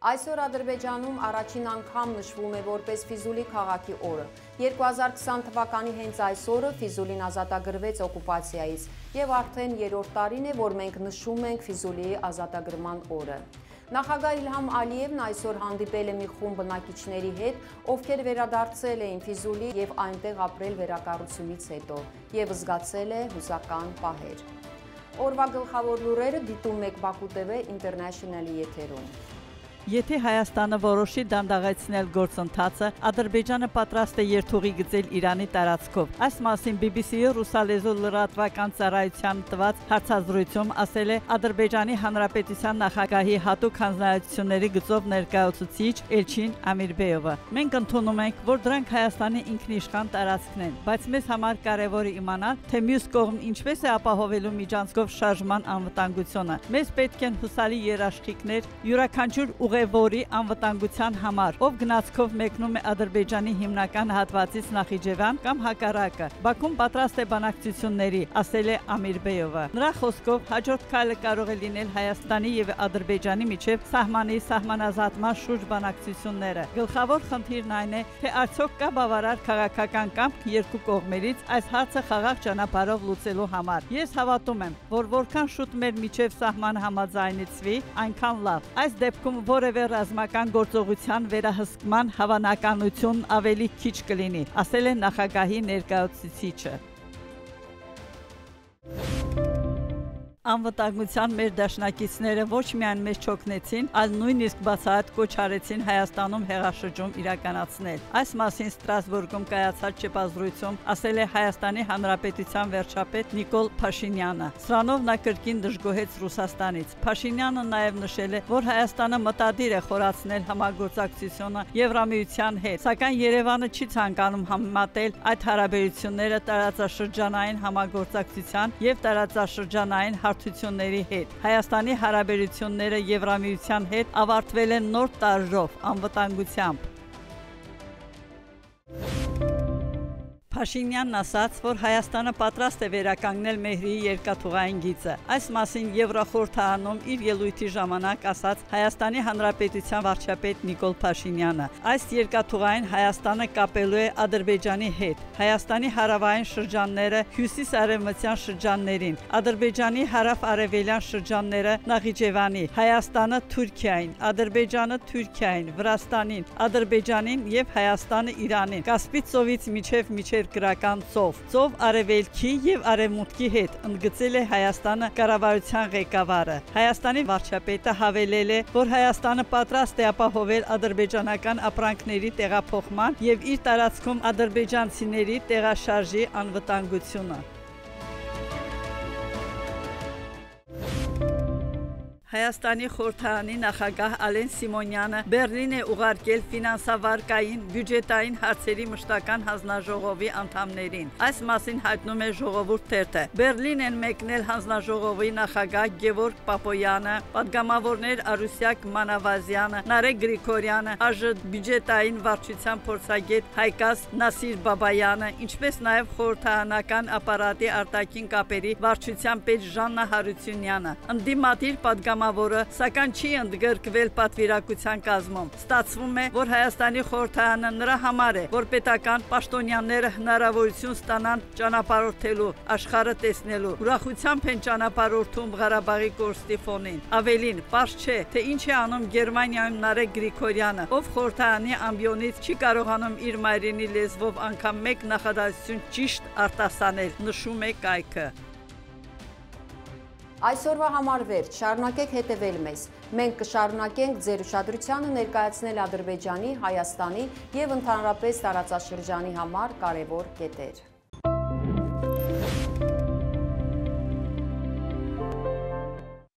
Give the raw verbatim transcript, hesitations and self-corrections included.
Այսօր Ադրբեջանում առաջին անգամ նշվում է որպես Ֆիզուլի քաղաքի օրը։ երկու հազար քսան թվականի հենց այս օրը Ֆիզուլին ազատագրվեց օկուպացիայից եւ արդեն երրորդ տարին է, որ մենք նշում ենք Ֆիզուլիի ազատագրման օրը։ Նախագահ Իլհամ Ալիևն այսօր հանդիպել է մի խումբ բնակիչների հետ, ովքեր վերադարձել էին Ֆիզուլի եւ այնտեղ ապրել վերակառուցումից հետո եւ զգացել է հուզական պահեր։ Օրվա գլխավոր լուրերը դիտում եք Բաքու T V International-ի եթերում։ Եթե Հայաստանը որոշի դանդաղեցնել գործընթացը, Ադրբեջանը պատրաստ է երթուղի գծել Իրանի տարածքով։ Այս մասին B B C-ի ռուսալեզու լրատվական ծառայության տված հարցազրույցում ասել է Ադրբեջանի Հանրապետության նախագահի հատուկ հանձնարարությունների գծով ներկայացուցիչ Էլչին Ամիրբեյովը։ Մենք ընդունում ենք, որ դրանք Հայաստանի ինքնիշխան տարածքն են, բայց մեզ համար կարևոր է իմանալ, թե մյուս կողմն ինչպես է ապահովելու միջանցքով շարժման անվտանգությունը։ Մեզ պետք են հուսալի երաշխիքներ, յուրաքանչյուր ուղևորի անվտանգության համար, ով գնացքով մեկնում է Ադրբեջանի հիմնական հատվածից Նախիջևան կամ հակառակը։ Բաքուն պատրաստ է բանակցությունների, ասել է Ամիրբեյովը։ Նրա խոսքով հաջորդ քայլը կարող է լինել Հայաստանի եւ Ադրբեջանի միջև սահմանի սահմանազատման շուրջ բանակցությունները։ Գլխավոր խնդիրն այն է, թե արդյոք կա բավարար քաղաքական կամք երկու կողմերից այս հարցը խաղաղ ճանապարհով լուծելու համար։ Ես հավատում եմ, որ որքան շուտ մեր միջև սահման համաձայնեցվի, այնքան լավ։ Այս դեպքում որևէ ռազմական գործողության վերահսկման հավանականություն ավելի քիչ կլինի, ասել է նախագահի ներկայացուցիչը։ Անվտանգության մեր դաշնակիցները ոչ միայն մեզ չօգնեցին, այլ նույնիսկ բացահայտ կոչ արեցին Հայաստանում հեղաշրջում իրականացնել։ Այս մասին Ստրասբուրգում կայացած չեպազրույցում ասել է Հայաստանի Հանրապետության վերջապետ Նիկոլ Փաշինյանը։ Սրանով նա կրկին դժգոհեց Ռուսաստանից։ Փաշինյանը նաև նշել է, որ Հայաստանը մտադիր է խորացնել համագործակցությունը Եվրամիության հետ, սակայն Երևանը չի ցանկանում համեմատել այդ հարաբերությունները տարածաշրջանային համագործակցության եւ տարածաշրջանային հարթությունների հետ։ Հայաստանի հարաբերությունները Եվրամիության հետ ավարտվել են նոր տարրով, անվտանգությամբ։ Փաշինյանն ասաց, որ Հայաստանը պատրաստ է վերականգնել Մեհրիի երկաթուղային գիծը։ Այս մասին Եվրախորհրդարանում իր ելույթի ժամանակ ասաց Հայաստանի Հանրապետության վարչապետ Նիկոլ Փաշինյանը։ Այս երկաթուղային Հայաստանը կապելու է Ադրբեջանի հետ, Հայաստանի հարավային շրջանները հյուսիս-արևմտյան շրջաններին, Ադրբեջանի հարավ-արևելյան շրջանները Նախիջևանի, Հայաստանը Թուրքիային, Ադրբեջանը Թուրքիային, Վրաստանին, Ադրբեջանին եւ Հայաստանը Իրանին, Կասպից ծովից միջև միջև գրական ծով, ծով արևելքի եւ արևմուտքի հետ, ընդգծել է Հայաստանը կառավարության ղեկավարը։ Հայաստանի վարչապետը հավելել է, որ Հայաստանը պատրաստ է ապահովել ադրբեջանական ապրանքների տեղափոխման եւ իր տարածքում ադրբեջանցիների տեղաշարժի անվտանգությունը։ Հայաստանի խորհրդարանի նախագահ Ալեն Սիմոնյանը Բեռլին է ուղարկել ֆինանսավարկային բյուջետային հարցերի մշտական հանձնաժողովի անդամներին։ Այս մասին հայտնում է Ժողովուրդ թերթը։ Բեռլին են մեկնել հանձնաժողովի նախագահ Գևորգ Պապոյանը, պատգամավորներ Արուսյակ Մանավազյանը, Նարեկ Գրիգորյանը, ԱԺ բյուջետային վարչության փորձագետ Հայկաս Նասիր Բաբայանը, ինչպես նաև խորհրդարանական ապարատի արտաքին կապերի վարչության պետ Ժաննա Հարությունյանը։ Ընդդիմադիր պատգամավորները Որը, սակայն չի ընդգրկվել պատվիրակության կազմում։ Ստացվում է, որ Հայաստանի խորհրդարանը նրա համար է, որ պետական պաշտոնյաները հնարավորություն ստանան ճանապարհորդելու, աշխարհը տեսնելու։ Ուրախությամբ են ճանապարհորդում Ղարաբաղի կորստի ֆոնին։ Ավելին, պարզ չէ, թե ինչ է անում Գերմանիայում Նարեկ Գրիգորյանը, ով խորհրդարանի ամբիոնից չի կարողանում իր մայրենի լեզվով անգամ մեկ նախադասություն ճիշտ արտասանել, նշում է կայքը։ Այսօրվա համար վերջ, շարունակեք հետևել մեզ։ Մենք կշարունակենք ձեր ուշադրությանը ներկայացնել Ադրբեջանի, Հայաստանի եւ ընդհանրապես տարածաշրջանի համար կարևոր կետեր։